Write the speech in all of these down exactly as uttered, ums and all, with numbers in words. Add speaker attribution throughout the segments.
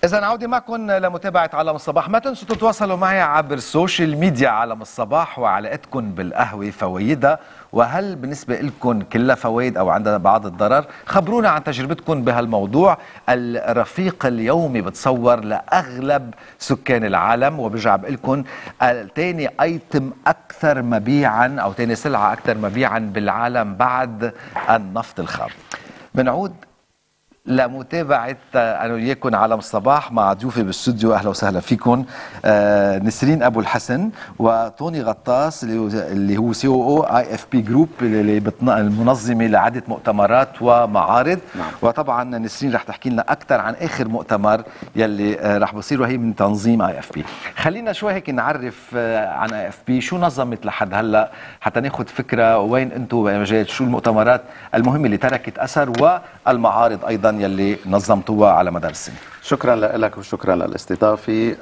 Speaker 1: إذا عودي معكم لمتابعة عالم الصباح. ما تنسوا تتواصلوا معي عبر السوشيال ميديا عالم الصباح وعلاقتكم بالقهوة فوائدها، وهل بالنسبة لكم كلها فوائد أو عندها بعض الضرر؟ خبرونا عن تجربتكم بهالموضوع. الرفيق اليومي بتصور لأغلب سكان العالم، وبرجع بقول لكم تاني ايتم أكثر مبيعا أو تاني سلعة أكثر مبيعا بالعالم بعد النفط الخام. بنعود لمتابعة أنا وياكم عالم الصباح مع ضيوفي بالاستوديو. أهلا وسهلا فيكم. آه نسرين أبو الحسن وطوني غطاس اللي هو سي او او اي اف بي جروب اللي المنظمة لعدة مؤتمرات ومعارض. نعم. وطبعا نسرين رح تحكي لنا أكثر عن آخر مؤتمر يلي آه رح بصير، وهي من تنظيم اي اف بي. خلينا شوي هيك نعرف آه عن اي اف بي، شو نظمت لحد هلا حتى ناخذ فكرة وين أنتم بمجال، شو المؤتمرات المهمة اللي تركت أثر والمعارض أيضا يلي نظمتوها على مدار السنة.
Speaker 2: شكرا لك وشكرا للاستضافة.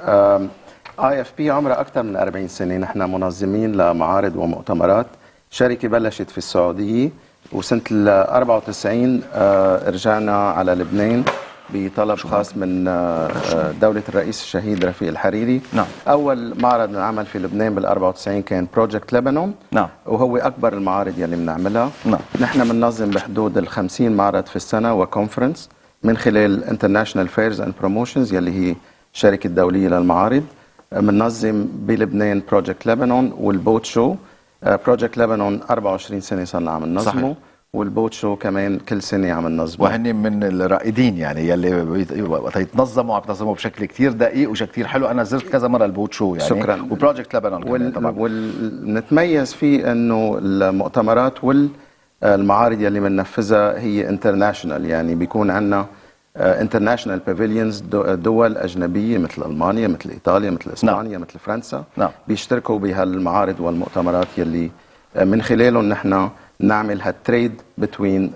Speaker 2: اي اف بي عمرها أكثر من أربعين سنة، نحن منظمين لمعارض ومؤتمرات. شركة بلشت في السعودية، وسنة ال أربعة وتسعين رجعنا على لبنان بطلب خاص من دولة الرئيس الشهيد رفيق الحريري.
Speaker 1: نعم.
Speaker 2: أول معرض نعمل في لبنان بال أربعة وتسعين كان بروجكت لبنان.
Speaker 1: نعم.
Speaker 2: وهو أكبر المعارض يلي بنعملها.
Speaker 1: نعم. نحن
Speaker 2: بننظم بحدود ال خمسين معرض في السنة وكونفرنس من خلال International Fairs and Promotions يلي هي شركة دولية للمعارض. بننظم بلبنان بروجكت لبنان والبوت شو. بروجكت لبنان أربعة وعشرين سنة صرنا عم ننظمه، والبوت شو كمان كل سنة عم ننظمه،
Speaker 1: وهن من الرائدين يعني يلي وقت يتنظموا عم يتنظموا بشكل كتير دقيق وشكل كتير حلو. انا زرت كذا مرة البوت شو يعني.
Speaker 2: شكرا.
Speaker 1: وبروجكت لبنان
Speaker 2: وال... طبعا والنتميز فيه انه المؤتمرات والمعارض يلي بننفذها هي انترناشونال، يعني بيكون عندنا انترناشونال بافيليونز، دول اجنبيه مثل المانيا مثل ايطاليا مثل اسبانيا. نعم. مثل فرنسا.
Speaker 1: نعم.
Speaker 2: بيشتركوا بهالمعارض والمؤتمرات يلي من خلالهم نحن نعمل هالتريد بتوين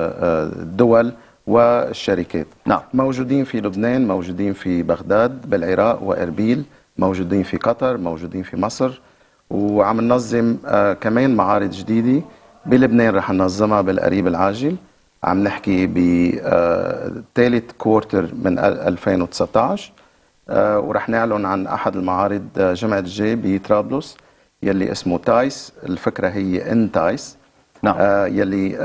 Speaker 2: الدول والشركات.
Speaker 1: نعم.
Speaker 2: موجودين في لبنان، موجودين في بغداد بالعراق واربيل، موجودين في قطر، موجودين في مصر، وعم ننظم كمان معارض جديده بلبنان رح ننظمها بالقريب العاجل. عم نحكي بثالث كوارتر من ألفين وتسعة عشر، ورح نعلن عن احد المعارض جمعة الجاي بطرابلس يلي اسمه تايس. الفكره هي ان تايس.
Speaker 1: نعم.
Speaker 2: يلي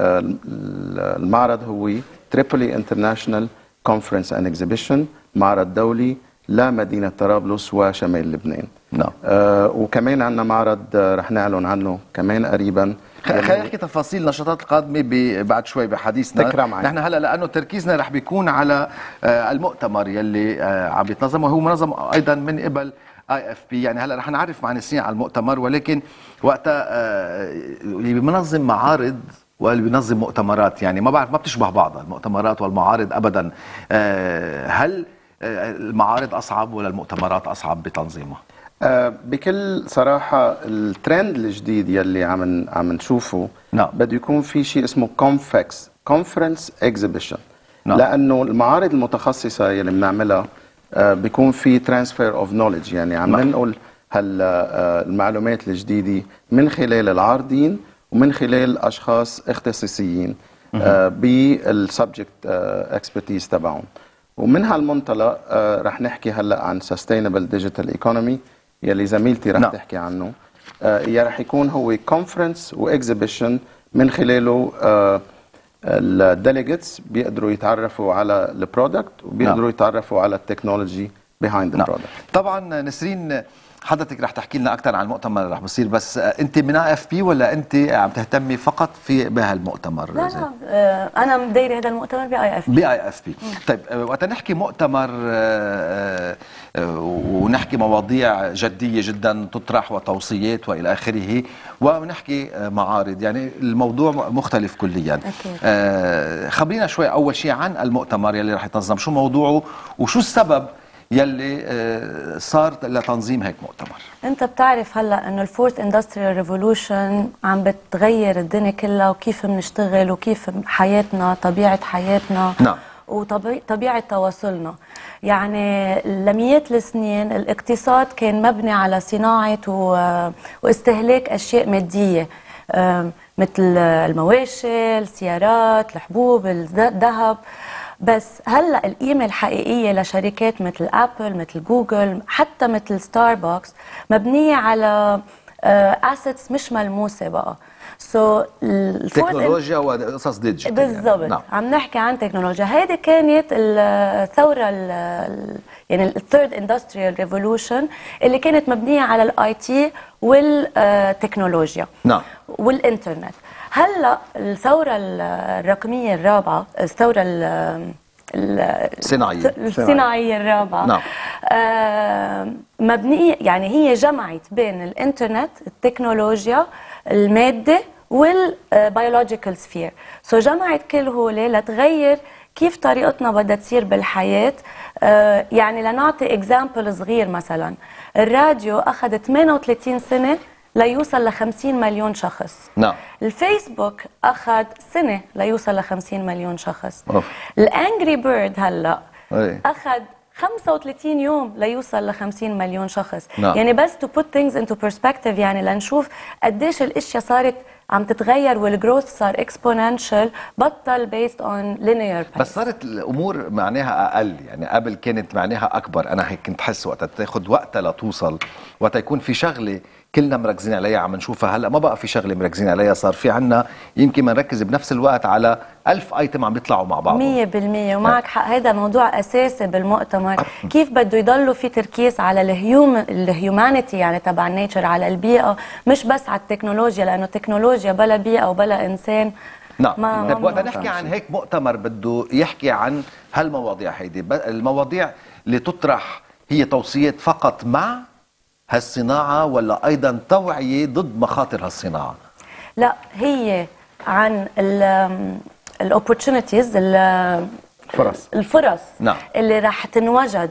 Speaker 2: المعرض هو تريبولي انترناشونال كونفرنس اند اكزيبيشن، معرض دولي لمدينه طرابلس وشمال لبنان.
Speaker 1: نعم.
Speaker 2: آه وكمان عندنا معرض رح نعلن عنه كمان قريبا.
Speaker 1: خلينا نحكي تفاصيل النشاطات القادمه بعد شوي بحديثنا.
Speaker 2: تكرم عين.
Speaker 1: نحن هلا لانه تركيزنا رح بيكون على المؤتمر يلي عم يتنظم، وهو منظم ايضا من قبل اي اف بي. يعني هلا رح نعرف مع نسرين على المؤتمر، ولكن وقتها اللي بينظم معارض واللي بينظم مؤتمرات يعني ما بعرف ما بتشبه بعضها المؤتمرات والمعارض ابدا. هل المعارض اصعب ولا المؤتمرات اصعب بتنظيمها؟
Speaker 2: أه بكل صراحة الترند الجديد يلي عم عم نشوفه.
Speaker 1: نعم.
Speaker 2: بده يكون في شيء اسمه كونفكس كونفرنس اكزيبيشن.
Speaker 1: نعم.
Speaker 2: لأنه المعارض المتخصصة يلي بنعملها أه بيكون في ترانسفير اوف نوليدج، يعني عم
Speaker 1: نعم.
Speaker 2: ننقل هالمعلومات الجديدة من خلال العارضين ومن خلال أشخاص اختصاصيين أه بالسبجكت اكسبرتيز تبعهم. ومن هالمنطلق أه رح نحكي هلا عن سستينبل ديجيتال ايكونومي يلي زميلتي رح. نعم. تحكي عنه. أه يا رح يكون هو كونفرنس واكزيبيشن من خلاله أه الديليجيتس بيقدروا يتعرفوا على البرودكت وبيقدروا. نعم. يتعرفوا على التكنولوجي بيهايند
Speaker 1: نعم.
Speaker 2: البرودكت.
Speaker 1: طبعا نسرين حضرتك رح تحكي لنا اكثر عن المؤتمر اللي رح بصير، بس انت من اي اف بي ولا انت عم تهتمي فقط في بهالمؤتمر؟
Speaker 3: لا لا انا مديري هذا المؤتمر باي اف بي.
Speaker 1: باي اف بي. طيب وقت نحكي مؤتمر ونحكي مواضيع جديه جدا تطرح وتوصيات والى اخره، ونحكي معارض، يعني الموضوع مختلف كليا. أكيد. خبرينا شوي اول شيء عن المؤتمر يلي رح يتنظم، شو موضوعه وشو السبب يلي صار لتنظيم هيك مؤتمر؟
Speaker 3: انت بتعرف هلا انه الفورث اندستريال ريفولوشن عم بتغير الدنيا كلها، وكيف بنشتغل وكيف حياتنا، طبيعه حياتنا.
Speaker 1: نعم.
Speaker 3: وطبيعه تواصلنا. يعني لمئات السنين الاقتصاد كان مبني على صناعه واستهلاك اشياء ماديه مثل المواشي، السيارات، الحبوب، الذهب. بس هلا القيمه الحقيقيه لشركات مثل ابل، مثل جوجل، حتى مثل ستاربكس مبنيه على اسيتس مش ملموسه بقى. سو so,
Speaker 1: تكنولوجيا وقصص ديجيتال
Speaker 3: بالضبط
Speaker 1: يعني. نعم.
Speaker 3: عم نحكي عن تكنولوجيا. هيدي كانت الثوره ال يعني الثيرد اندستريال ريفولوشن اللي كانت مبنيه على الاي تي والتكنولوجيا
Speaker 1: نعم
Speaker 3: والانترنت. هلا الثوره الرقميه الرابعه، الثوره
Speaker 1: الصناعيه
Speaker 3: الصناعيه الرابعه
Speaker 1: نعم.
Speaker 3: آه مبنيه يعني هي جمعت بين الانترنت، التكنولوجيا، الماده والبيولوجيكال سفير. سو جمعت كل هول لتغير كيف طريقتنا بدها تصير بالحياه. آه يعني لنعطي اكزامبل صغير، مثلا الراديو اخذ ثمانية وثلاثين سنه ليوصل ل خمسين مليون شخص.
Speaker 1: نعم.
Speaker 3: الفيسبوك اخذ سنه ليوصل ل خمسين مليون شخص.
Speaker 1: أوف.
Speaker 3: الانجري بيرد هلا
Speaker 1: أي.
Speaker 3: اخذ خمسة وثلاثين يوم ليوصل ل خمسين مليون شخص.
Speaker 1: نعم.
Speaker 3: يعني بس to put things into perspective، يعني لنشوف قديش الاشياء صارت عم تتغير والجروث صار exponential، بطل based on linear pace.
Speaker 1: بس صارت الامور معناها اقل، يعني قبل كانت معناها اكبر. انا هيك كنت حس وقتها تاخذ وقتها لتوصل، وقتها يكون في شغله كلنا مركزين عليها عم نشوفها. هلا ما بقى في شغله مركزين عليها، صار في عنا يمكن نركز بنفس الوقت على ألف ايتم عم بيطلعوا مع بعض.
Speaker 3: مية بالمية ومعك حق، هذا موضوع اساسي بالمؤتمر. كيف بده يضلوا في تركيز على الهيوم الهيومانيتي يعني تبع النيتشر، على البيئه، مش بس على التكنولوجيا، لانه التكنولوجيا بلا بيئه وبلا انسان
Speaker 1: نعم.
Speaker 3: ما
Speaker 1: طيب وقت نحكي عن هيك مؤتمر بده يحكي عن هالمواضيع، هيدي المواضيع اللي تطرح هي توصيات فقط مع هالصناعه ولا ايضا توعيه ضد مخاطر هالصناعه؟
Speaker 3: لا، هي عن الاوبورتونيتيز،
Speaker 2: فرص
Speaker 3: الفرص
Speaker 1: نعم.
Speaker 3: اللي راح تنوجد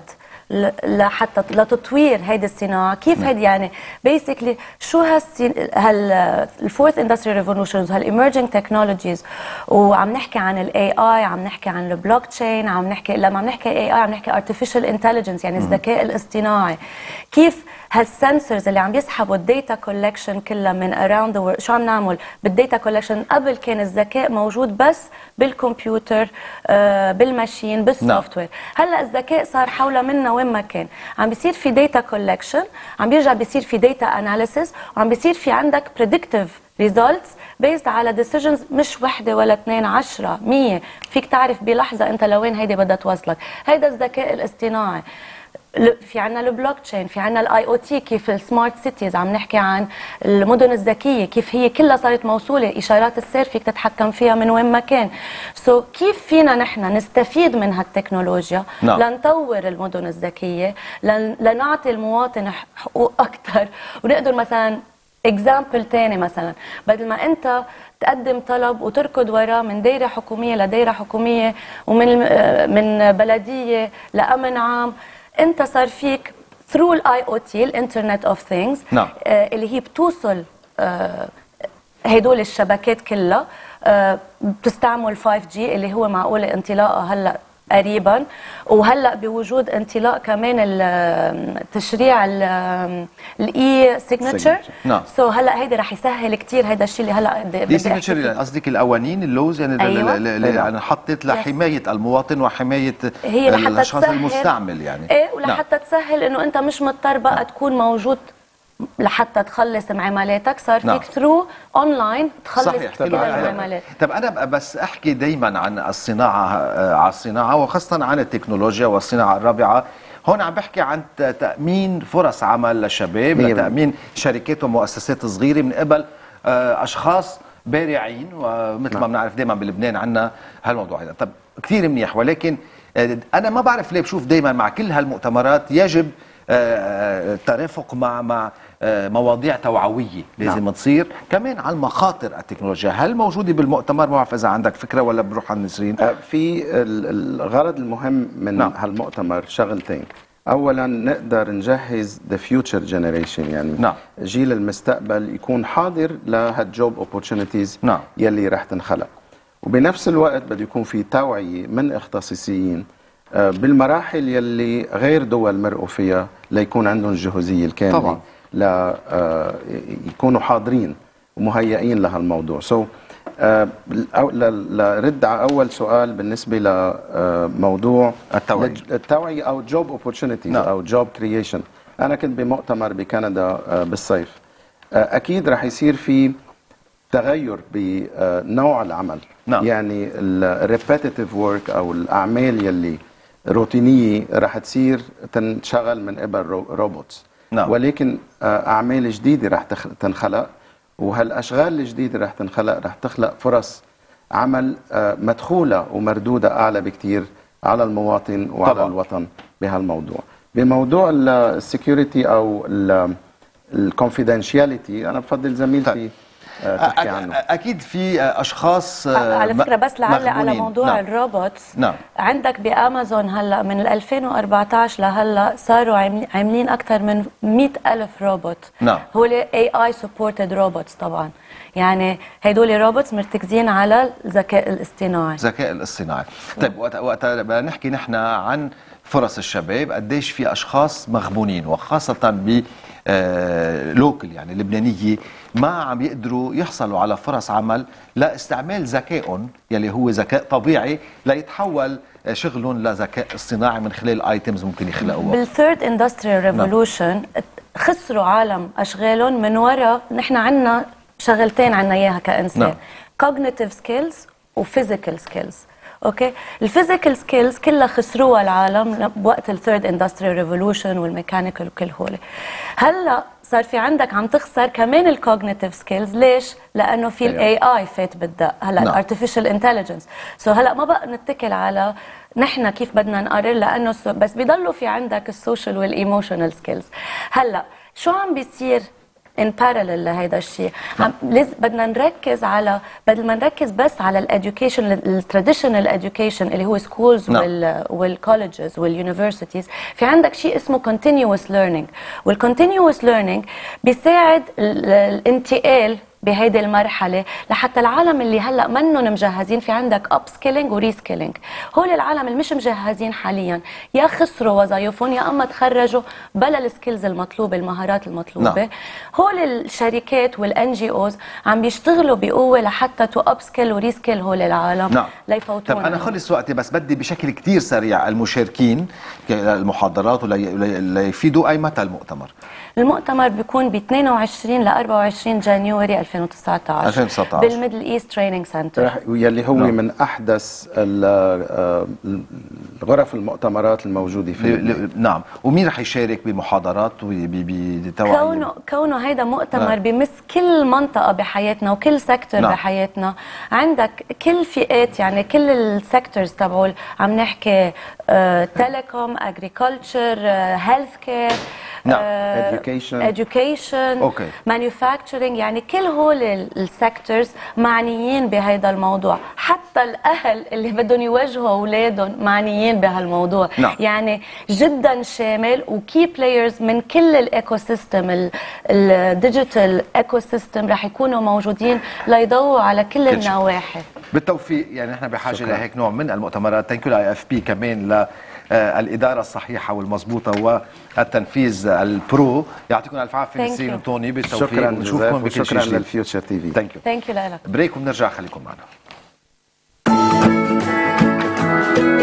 Speaker 3: لحتى لتطوير هيدي الصناعه. كيف هيدي يعني بيسكلي شو هالسين هال الفورث اندستريال ريفولوشنز هالايمرجينج تكنولوجيز. وعم نحكي عن الاي اي، عم نحكي عن البلوك تشين، عم نحكي لما عم نحكي اي اي عم نحكي ارتفيشال انتليجنس يعني الذكاء الاصطناعي. كيف هالسنسورز اللي عم يسحبوا الداتا كولكشن كلها من اراوند ذا شو عم نعمل بالداتا كولكشن. قبل كان الذكاء موجود بس بالكمبيوتر، آه بالماشين، بالسوفت وير. هلا الذكاء صار حول منا وين ما كان. عم بيصير في داتا كولكشن، عم بيرجع بيصير في داتا اناليسيس، وعم بيصير في عندك بريدكتيف ريزلتس بيزد على ديسيجنز مش وحده ولا اثنين، عشرة مية. فيك تعرف بلحظه انت لوين هيدي بدها توصلك. هيدا الذكاء الاصطناعي. في عنا البلوك تشين، في عنا الاي او تي، كيف السمارت سيتيز، عم نحكي عن المدن الذكيه، كيف هي كلها صارت موصوله، اشارات السير فيك تتحكم فيها من وين ما كان. سو so, كيف فينا نحن نستفيد من هالتكنولوجيا
Speaker 1: نعم.
Speaker 3: لنطور المدن الذكيه، لن... لنعطي المواطن حقوق اكثر. ونقدر مثلا اكزامبل ثاني، مثلا بدل ما انت تقدم طلب وتركض وراه من دايره حكوميه لدايره حكوميه ومن من بلديه لامن عام، انت صار فيك through الاي او تي الانترنت اوف ثينجز
Speaker 1: نعم.
Speaker 3: آه اللي هي بتوصل آه هدول الشبكات كلها. آه بتستعمل فايف جي اللي هو معقول انطلاقها هلا قريبا، وهلا بوجود انطلاق كمان التشريع الاي سيجنتشر.
Speaker 1: نعم.
Speaker 3: سو هلا هيدا رح يسهل كثير هيدا الشيء اللي هلا
Speaker 1: دي سيجنتشر قصدك القوانين اللوز يعني
Speaker 3: أيوة.
Speaker 1: اللي انا حطيت لحمايه المواطن وحمايه
Speaker 3: هي
Speaker 1: الاشخاص المستعمل يعني.
Speaker 3: ايه ولحتى
Speaker 1: نعم.
Speaker 3: تسهل انه انت مش مضطر بقى نعم. تكون موجود لحتى تخلص معاملاتك. صار فيك نعم. ثرو اونلاين تخلص كل المعاملات.
Speaker 1: طب انا بس احكي دائما عن الصناعه، على الصناعه وخاصه عن التكنولوجيا والصناعه الرابعه. هون عم بحكي عن تامين فرص عمل للشباب، لتامين شركات ومؤسسات صغيره من قبل اشخاص بارعين، ومثل ما بنعرف دائما بلبنان عندنا هالموضوع هذا. طب كثير منيح، ولكن انا ما بعرف ليه بشوف دائما مع كل هالمؤتمرات يجب الترافق مع مع مواضيع توعويه لازم نعم. تصير كمان على المخاطر التكنولوجيا. هل موجوده بالمؤتمر؟ ما بعرف اذا عندك فكره ولا بروح على النسرين.
Speaker 2: في الغرض المهم من نعم. هالمؤتمر شغلتين. اولا نقدر نجهز ذا فيوتشر جنريشن، يعني نعم. جيل المستقبل يكون حاضر لهالجوب اوبورتونيتيز نعم. يلي رح تنخلق. وبنفس الوقت بده يكون في توعيه من اختصاصيين بالمراحل يلي غير دول مرقوا فيها ليكون عندهم الجهوزيه الكامله طبعا. لا يكونوا حاضرين ومهيئين لهالموضوع. سو so, آه، الأو- ل- لرد على اول سؤال بالنسبه لموضوع
Speaker 1: التوعية.
Speaker 2: التوعيه او جوب اوبورتونيتيز
Speaker 1: نعم.
Speaker 2: او جوب كرييشن. انا كنت بمؤتمر بكندا آه، بالصيف. آه، اكيد رح يصير في تغير بنوع العمل.
Speaker 1: نعم.
Speaker 2: يعني الريبيتيتيف ورك او الاعمال يلي روتينيه رح تصير تنشغل من قبل رو- روبوتس.
Speaker 1: نعم.
Speaker 2: ولكن آه، اعمال جديده رح تخ- تنخلق، وهالاشغال الجديده رح تنخلق رح تخلق فرص عمل آه، مدخوله ومردوده اعلى بكثير على المواطن وعلى
Speaker 1: طبعاً.
Speaker 2: الوطن بهالموضوع. بموضوع السكيورتي او الكونفيدنشياليتي انا بفضل زميلتي آه، تحكي
Speaker 1: أ-
Speaker 2: عنه.
Speaker 1: اكيد في اشخاص آه،
Speaker 3: على فكره بس لعلق على
Speaker 1: مغبونين.
Speaker 3: موضوع
Speaker 1: نعم.
Speaker 3: الروبوتس.
Speaker 1: نعم.
Speaker 3: عندك بامازون هلا من ألفين وأربعطعش لهلا صاروا عاملين- عاملين اكثر من مئة ألف روبوت.
Speaker 1: نعم.
Speaker 3: هو اي اي سبورتد روبوتس طبعا. يعني هدول روبوتس مرتكزين على الذكاء الاصطناعي.
Speaker 1: الذكاء الاصطناعي. طيب وقت وقت بدنا نحكي نحن عن فرص الشباب، قديش في اشخاص مغبونين وخاصه ب لوكل يعني لبنانيه ما عم يقدروا يحصلوا على فرص عمل لاستعمال ذكائهم يلي هو ذكاء طبيعي ليتحول شغلهم لذكاء اصطناعي من خلال ايتمز ممكن يخلقوها.
Speaker 3: بالثيرد اندستريال ريفولوشن خسروا عالم اشغالهم من وراء. نحن عندنا شغلتين عندنا اياها كانسان،
Speaker 1: نعم.
Speaker 3: cognitive skills وفيزيكال سكيلز. اوكي، الفيزيكال سكيلز كلها خسروها العالم بوقت الثيرد اندستريال ريفولوشن والميكانيكال وكل هول. هلا صار في عندك عم تخسر كمان الكوجنيتيف سكيلز. ليش؟ لانه في الاي اي فات بالدق هلا،
Speaker 1: نعم.
Speaker 3: الارتفيشال انتليجنس. سو هلا ما بقى نتكل على نحن كيف بدنا نقرر، لانه سو- بس بيضلوا في عندك السوشيال والايموشنال سكيلز. هلا شو عم بيصير ان باراليل لهيدا الشيء؟ عم لازم بدنا نركز على، بدل ما نركز بس على الاديوكيشن التراديشنال اديوكيشن اللي هو سكولز
Speaker 1: نعم.
Speaker 3: وال والكولجز واليونيفرسيتيز، في عندك شيء اسمه continuous learning. والcontinuous learning بيساعد ال- الانتقال بهيدي المرحله لحتى العالم اللي هلا منهم مجهزين. في عندك اب سكيلينج وري سكيلينج. هول العالم اللي مش مجهزين حاليا يا خسروا وظائفهم يا اما تخرجوا بلا السكيلز المطلوبه، المهارات المطلوبه.
Speaker 1: نعم.
Speaker 3: هول الشركات والان جي اوز عم بيشتغلوا بقوه لحتى تو اب سكيل وري سكيل هول العالم.
Speaker 1: نعم.
Speaker 3: ليفوتونا.
Speaker 1: طيب انا خلص وقتي، بس بدي بشكل كتير سريع المشاركين المحاضرات وليفيدوا اي متى المؤتمر؟
Speaker 3: المؤتمر بيكون ب اثنين وعشرين ل أربعة وعشرين جانيوري ألفين وتسعطعش
Speaker 1: ألفين وتسعطعش
Speaker 3: بالميدل ايست تريننج سنتر.
Speaker 2: رح- يلي هو
Speaker 1: نعم.
Speaker 2: من احدث ال- آه، الغرف المؤتمرات الموجوده في
Speaker 1: ل-
Speaker 2: لبنان.
Speaker 1: ل- نعم. ومين رح يشارك بمحاضرات وبتوعية؟
Speaker 3: كونه كونه هيدا مؤتمر
Speaker 1: نعم.
Speaker 3: بمس كل منطقه بحياتنا وكل سيكتور
Speaker 1: نعم.
Speaker 3: بحياتنا. عندك كل فئات، يعني كل السيكتورز تبعول، عم نحكي تيليكوم، اجريكلتشر، هيلث كير،
Speaker 2: نعم. education.
Speaker 3: education
Speaker 1: أوكي.
Speaker 3: manufacturing. يعني كل هول السيكتورز معنيين بهذا الموضوع. حتى الاهل اللي بدهم يوجهوا اولادهم معنيين بهالموضوع.
Speaker 1: نعم.
Speaker 3: يعني جدا شامل، وكي بلايرز من كل الايكو سيستم، الديجيتال ايكو سيستم رح يكونوا موجودين ليضووا على كل
Speaker 1: كل شيء.
Speaker 3: النواحي.
Speaker 1: بالتوفيق. يعني نحن بحاجه
Speaker 2: شكراً.
Speaker 1: لهيك نوع من المؤتمرات. ثانك يو اي اف بي كمان للاداره الصحيحه والمضبوطه والتنفيذ البرو. يعطيكم الف عافيه
Speaker 3: Thank
Speaker 1: نسين
Speaker 3: you.
Speaker 1: وتوني. بالتوفيق
Speaker 2: شكرا
Speaker 1: ونشوفكم
Speaker 2: جزاك
Speaker 1: بكل شيء
Speaker 2: وشكرا
Speaker 1: جديد.
Speaker 2: للفيوتشر تي في.
Speaker 1: ثانك يو.
Speaker 3: ثانك يو لك.
Speaker 1: بريك وبنرجع. خليكم معنا.